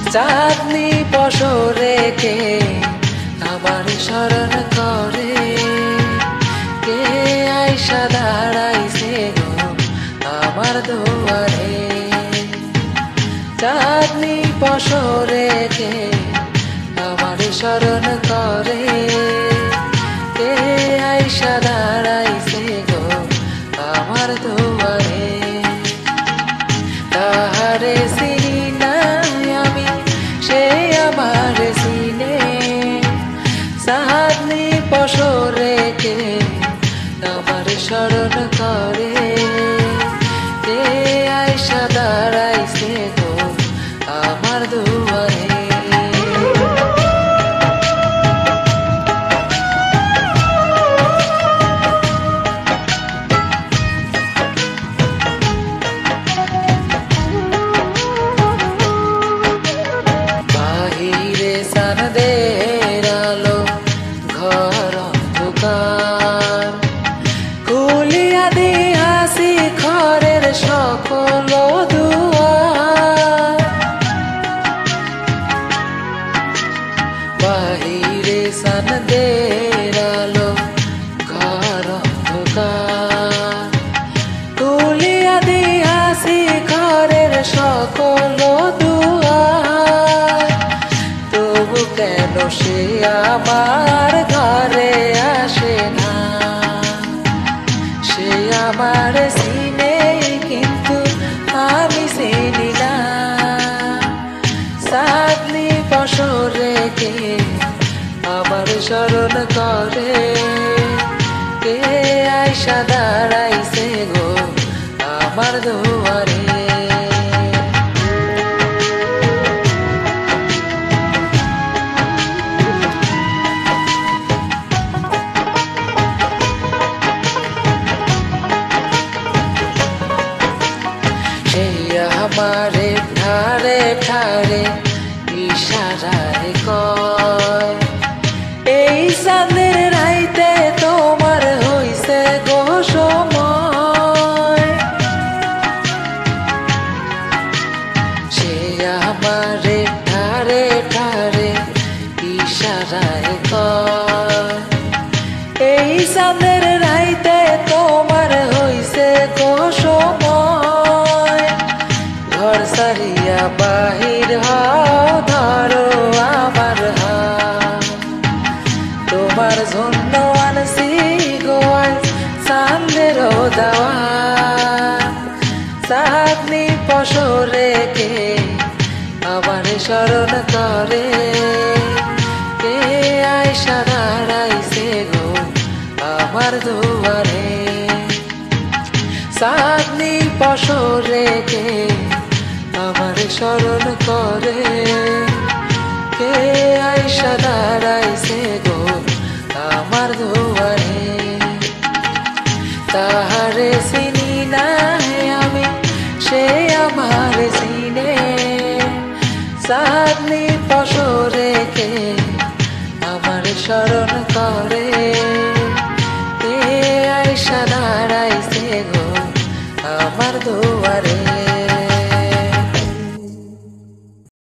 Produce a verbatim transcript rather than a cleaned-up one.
চাঁদনি পশরে কে আমার স্মরণ করে, কে আইসা দাঁড়াইছে গো আমার দুয়ারে। চাঁদনি পশরে কে আমার স্মরণ করে, কে আইসা দাঁড়াইছে গো আমার দুয়ারে। তাহারে চিনি না আমি, সে আমার চিনে। চাঁদনি পশরে কে আমার স্মরণ করে, কে আইসা দাঁড়াইছে গো আমার দুয়ারে। বাহিরে চাঁদের আলো, ঘর অন্ধকার, খুলিয়া দিয়াছি ঘরের সকল দুয়ার। বাহিরে চাঁদের আলো, ঘর অন্ধকার, খুলিয়া দিয়াছি ঘরের সকল দুয়ার। তবু কেন সে আমার ঘরে আসে না, সে আমার চিনে কিন্তু আমি চিনি না। চাঁদনি পশরে কে আমার স্মরণ করে, কে আইসা দাঁড়াইছে গো আমার দুয়ারে। আমারে ঠারে ঠারে ইশারায় কয়, এই চাঁদের রাইতে তোমার হইছে গো সময়। সে আমারে ঠারে ঠারে ইশারায় কয়, এই চাঁদের রাইতে তোমার হইছে গো সময়। ঘর সারিয়া বাহির হও, ধরো আমার হাত, তোমার জন্য আনছি গো আজ চাঁদের দাওয়াত। চাঁদনি পশরে কে আমার স্মরণ করে, কে আইসা দাঁড়াইছে গো আমার দুয়ারে। চাঁদনি পশরে কে আমার স্মরণ করে, কে আইসা দাঁড়াইছে গো আমার দুয়ারে। তাহারে চিনি না আমি, সে আমার চিনে। চাঁদনি পশরে কে আমার স্মরণ